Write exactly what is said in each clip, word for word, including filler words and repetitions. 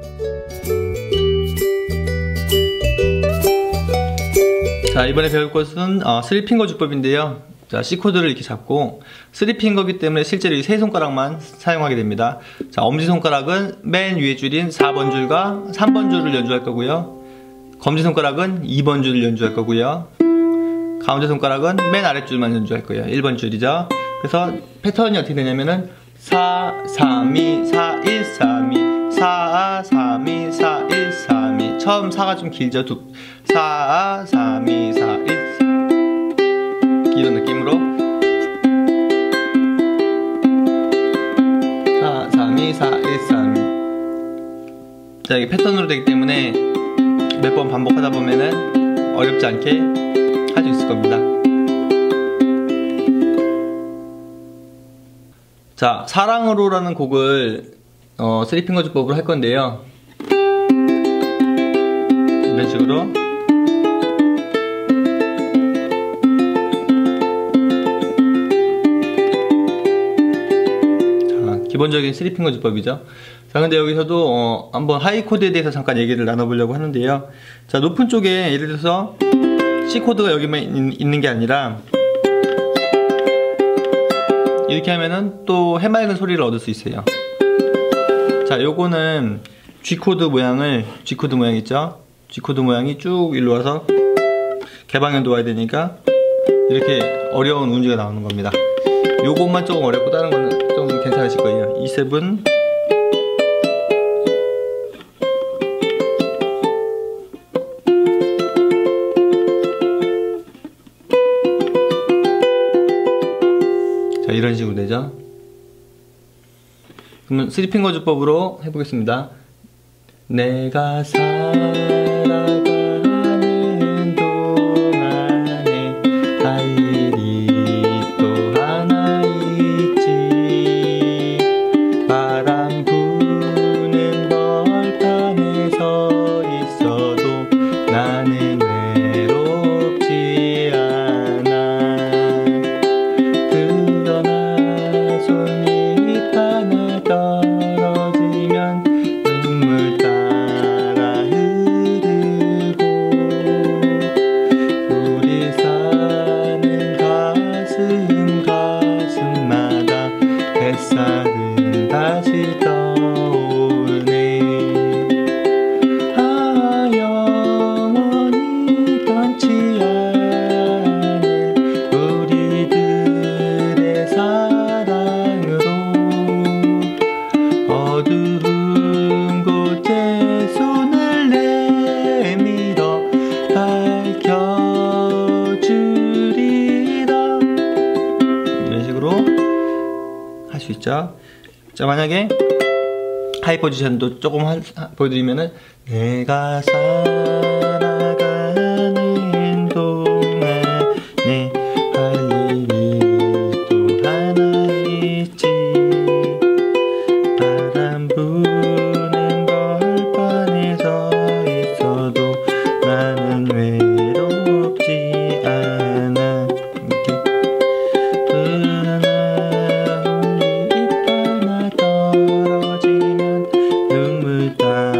자, 이번에 배울 것은 어, 쓰리 핑거 주법인데요. 자, C 코드를 이렇게 잡고 쓰리 핑거기 때문에 실제로 이 세 손가락만 사용하게 됩니다. 자, 엄지손가락은 맨 위에 줄인 사 번 줄과 삼 번 줄을 연주할 거고요. 검지손가락은 이 번 줄을 연주할 거고요. 가운데 손가락은 맨 아랫줄만 연주할 거예요. 일 번 줄이죠. 그래서 패턴이 어떻게 되냐면은 사, 삼, 이, 사, 일, 삼, 이, 사, 삼, 이, 사, 일, 삼, 이. 처음 사가 좀 길죠. 두, 사, 삼, 이, 사, 일, 이런 느낌으로 사, 삼, 이, 사, 일, 삼, 이. 자, 이게 패턴으로 되기 때문에 몇 번 반복하다 보면은 어렵지 않게 할 수 있을 겁니다. 자, 사랑으로라는 곡을 어, 쓰리 핑거 주법으로 할 건데요. 이런 식으로 자, 기본적인 쓰리 핑거 주법이죠. 자, 근데 여기서도 어, 한번 하이 코드에 대해서 잠깐 얘기를 나눠보려고 하는데요. 자, 높은 쪽에 예를 들어서 C 코드가 여기만 있는 게 아니라 이렇게 하면은 또 해맑은 소리를 얻을 수 있어요. 자, 요거는 G 코드 모양을, G 코드 모양 있죠? G 코드 모양이 쭉 일로 와서 개방현도 와야 되니까 이렇게 어려운 운지가 나오는 겁니다. 요것만 조금 어렵고 다른 거는 좀 괜찮으실 거예요. 이 세븐, 자, 이런 식으로 되죠. 그러면 쓰리 핑거 주법으로 해보겠습니다. 내가 살아가는 동안에 할 일이 또 하나 있지. 바람 부는 벌판에 서 있어도 나는 외롭지 않아. 그러나 손이 하나 떨어지면 눈물 따라 흐르고 우리 사는 가슴 가슴마다 햇살은 다시 떠오르네. 아, 영원히 변치 않을 우리들의 사랑으로 어두운 곳에 손을 내밀어 밝혀주리라. 이런 식으로 할 수 있죠. 자, 만약에 하이 포지션도 조금 한, 보여드리면은 내가 살아가는 동안에 할 일이 또 하나 있지. 바람 부는 벌판에 서 있어도 나는 외롭지 않아. 이렇게 그러나 우리 하나 떨어지면 눈물 따라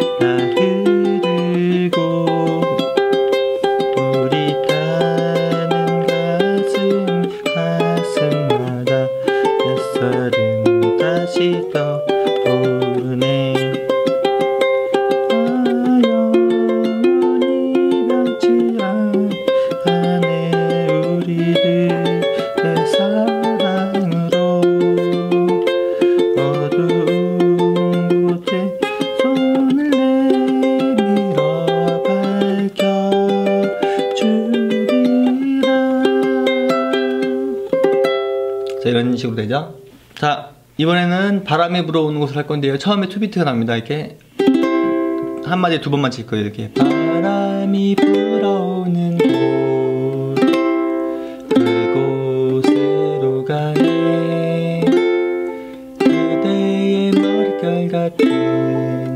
흐르고 우리 타는 가슴 가슴마다 햇살은 다시 떠오르네. 아, 영원히 변치 않네 우리들의 사랑으로 어두운 곳에 손을 내밀어 밝혀주리라. 자, 이런 식으로 되죠. 자, 이번에는 바람이 불어오는 곳을 할 건데요. 처음에 투 비트가 납니다. 이렇게 한 마디에 두 번만 칠 거예요. 이렇게 바람이 불어오는 곳 그곳으로 가네. 그대의 머릿결 같은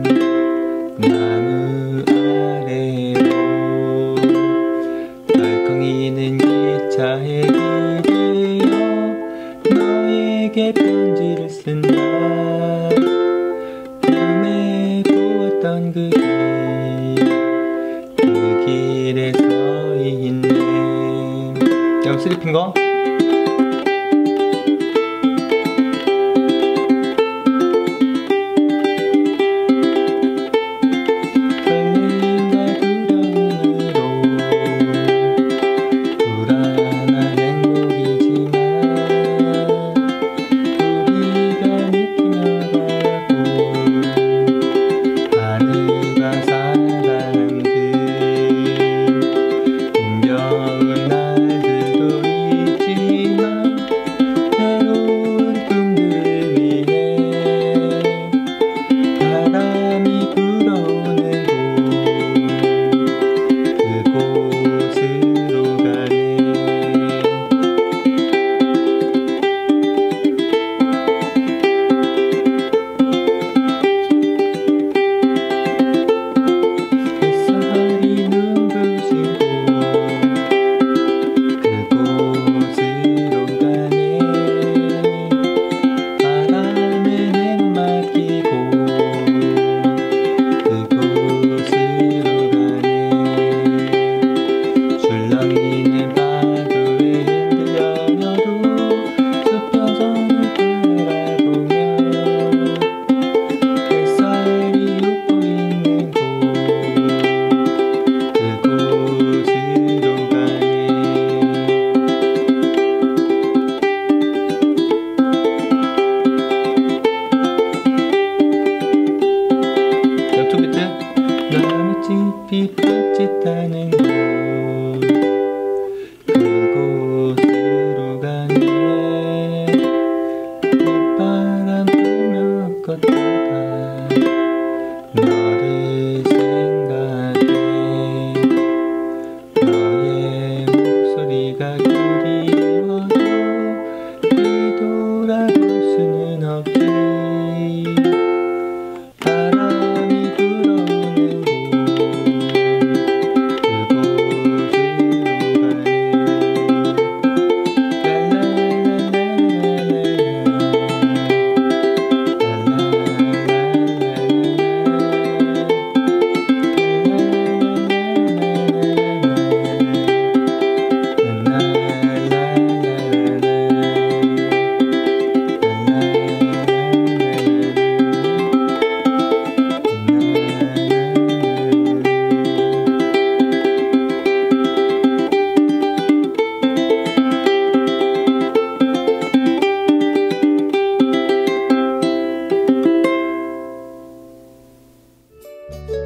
나무 아래로 덜컹이는 기차에 기대어 너에게 편지를 쓴다. 꿈의 고향 걷던 그 길, 그 길에 서 있네. 그럼 쓰리핑거. 나뭇잎이 뻗짓하는 곳, 그곳으로 가네. 빗바람 불며 걷다가 너를 생각해. 너의 목소리가 그리워도 뒤돌아볼 수는 없지. 바람이 불어오는 곳